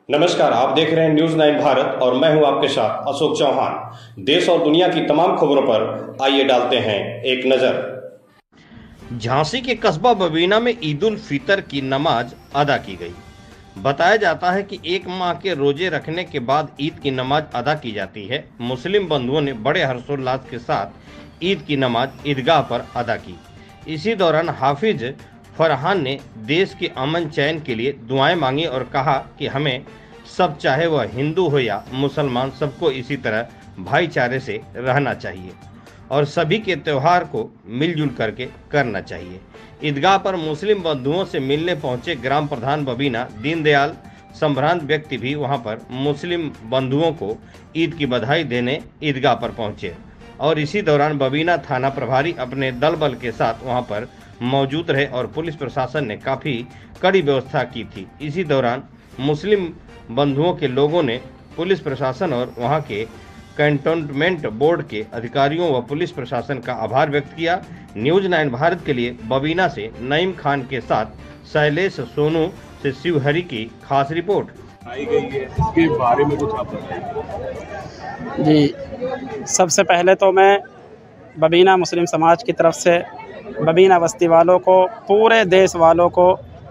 नमस्कार, आप देख रहे हैं न्यूज 9 भारत और मैं हूं आपके साथ अशोक चौहान। देश और दुनिया की तमाम खबरों पर आइए डालते हैं एक नजर। झांसी के कस्बा बबीना में ईद उल फितर की नमाज अदा की गई। बताया जाता है कि एक माह के रोजे रखने के बाद ईद की नमाज अदा की जाती है। मुस्लिम बंधुओं ने बड़े हर्षोल्लास के साथ ईद की नमाज ईदगाह पर अदा की। इसी दौरान हाफिज फरहान ने देश के अमन चैन के लिए दुआएं मांगी और कहा कि हमें सब, चाहे वह हिंदू हो या मुसलमान, सबको इसी तरह भाईचारे से रहना चाहिए और सभी के त्यौहार को मिलजुल करके करना चाहिए। ईदगाह पर मुस्लिम बंधुओं से मिलने पहुंचे ग्राम प्रधान बबीना दीनदयाल संभ्रांत व्यक्ति भी वहां पर मुस्लिम बंधुओं को ईद की बधाई देने ईदगाह पर पहुंचे और इसी दौरान बबीना थाना प्रभारी अपने दल बल के साथ वहां पर मौजूद रहे और पुलिस प्रशासन ने काफ़ी कड़ी व्यवस्था की थी। इसी दौरान मुस्लिम बंधुओं के लोगों ने पुलिस प्रशासन और वहां के कैंटोनमेंट बोर्ड के अधिकारियों व पुलिस प्रशासन का आभार व्यक्त किया। न्यूज 9 भारत के लिए बबीना से नईम खान के साथ शैलेश सोनू से शिवहरी की खास रिपोर्ट आई गई है, इसके बारे में कुछ आप बताएं। जी, सबसे पहले तो मैं बबीना मुस्लिम समाज की तरफ से बबीना बस्ती वालों को, पूरे देश वालों को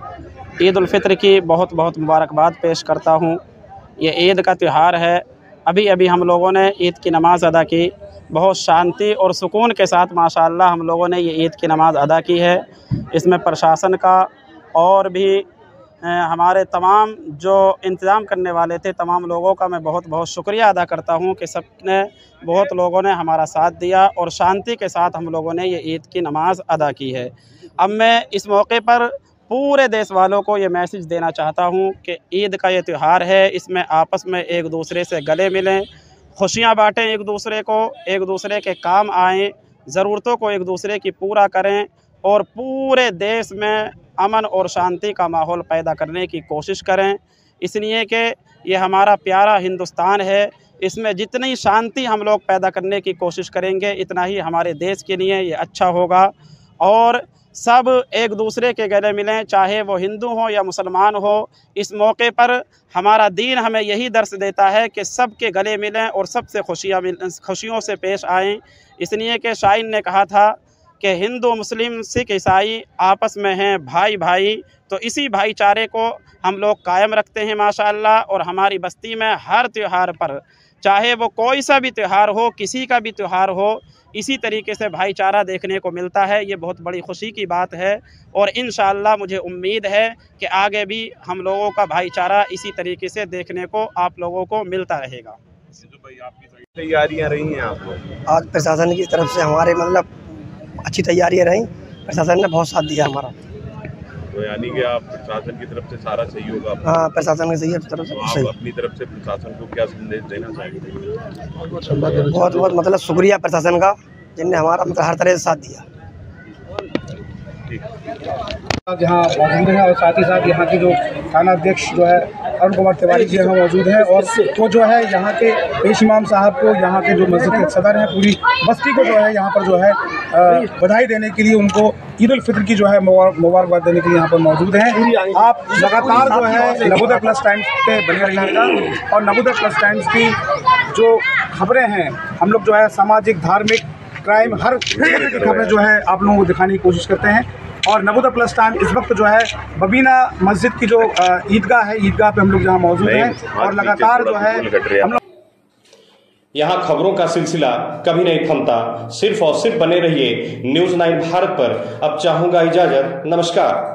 ईद उल फितर की बहुत बहुत मुबारकबाद पेश करता हूँ। ये ईद का त्यौहार है। अभी अभी हम लोगों ने ईद की नमाज़ अदा की। बहुत शांति और सुकून के साथ माशाअल्लाह हम लोगों ने ये ईद की नमाज़ अदा की है। इसमें प्रशासन का और भी हमारे तमाम जो इंतज़ाम करने वाले थे, तमाम लोगों का मैं बहुत बहुत शुक्रिया अदा करता हूँ कि सब ने, बहुत लोगों ने हमारा साथ दिया और शांति के साथ हम लोगों ने ये ईद की नमाज़ अदा की है। अब मैं इस मौके पर पूरे देश वालों को ये मैसेज देना चाहता हूँ कि ईद का ये त्यौहार है, इसमें आपस में एक दूसरे से गले मिलें, खुशियाँ बाँटें, एक दूसरे के काम आएँ, ज़रूरतों को एक दूसरे की पूरा करें और पूरे देश में अमन और शांति का माहौल पैदा करने की कोशिश करें। इसलिए कि ये हमारा प्यारा हिंदुस्तान है, इसमें जितनी शांति हम लोग पैदा करने की कोशिश करेंगे इतना ही हमारे देश के लिए ये अच्छा होगा और सब एक दूसरे के गले मिलें, चाहे वो हिंदू हो या मुसलमान हो। इस मौके पर हमारा दीन हमें यही दर्श देता है कि सब के गले मिलें और सबसे खुशियों से पेश आएँ। इसलिए कि शाइन ने कहा था कि हिंदू मुस्लिम सिख ईसाई आपस में हैं भाई भाई, तो इसी भाईचारे को हम लोग कायम रखते हैं माशाअल्लाह। और हमारी बस्ती में हर त्यौहार पर, चाहे वो कोई सा भी त्यौहार हो, किसी का भी त्यौहार हो, इसी तरीके से भाईचारा देखने को मिलता है। ये बहुत बड़ी खुशी की बात है और इंशाअल्लाह मुझे उम्मीद है कि आगे भी हम लोगों का भाईचारा इसी तरीके से देखने को आप लोगों को मिलता रहेगा। भाई, आपकी तैयारियां रही हैं आप लोग? आज प्रशासन की तरफ से हमारे अच्छी तैयारियां रही, प्रशासन ने बहुत साथ दिया हमारा। तो यानी कि आप प्रशासन की तरफ से सारा सहयोग आप? हाँ, प्रशासन की तरफ से तो आप अपनी तरफ से प्रशासन को क्या संदेश देना चाहेंगे? बहुत बहुत शुक्रिया प्रशासन का, जिनने हमारा हर तरह से साथ दिया। यहाँ मौजूद हैं और साथ ही साथ यहाँ के जो थाना अध्यक्ष जो है अरुण कुमार तिवारी जी यहाँ मौजूद हैं और वो जो है यहाँ के पेश इमाम साहब को, यहाँ के जो मस्जिद के सदर हैं, पूरी बस्ती को जो है यहाँ पर जो है बधाई देने के लिए, उनको ईद उल फितर की जो है मुबारकबाद देने के लिए यहाँ पर मौजूद हैं। आप लगातार जो है नवोदय प्लस टाइम्स पे बने रहिएगा और नवोदय प्लस टाइम्स की जो खबरें हैं, हम लोग जो है सामाजिक, धार्मिक, क्राइम, हर तरह की खबरें जो है आप लोगों को दिखाने की कोशिश करते हैं। और नवोदय प्लस टाइम इस वक्त जो है बबीना मस्जिद की जो ईदगाह है, ईदगाह पे हम लोग यहाँ मौजूद हैं और लगातार जो है हम लोग यहाँ खबरों का सिलसिला कभी नहीं थमता। सिर्फ और सिर्फ बने रहिए न्यूज 9 भारत पर। अब चाहूंगा इजाजत, नमस्कार।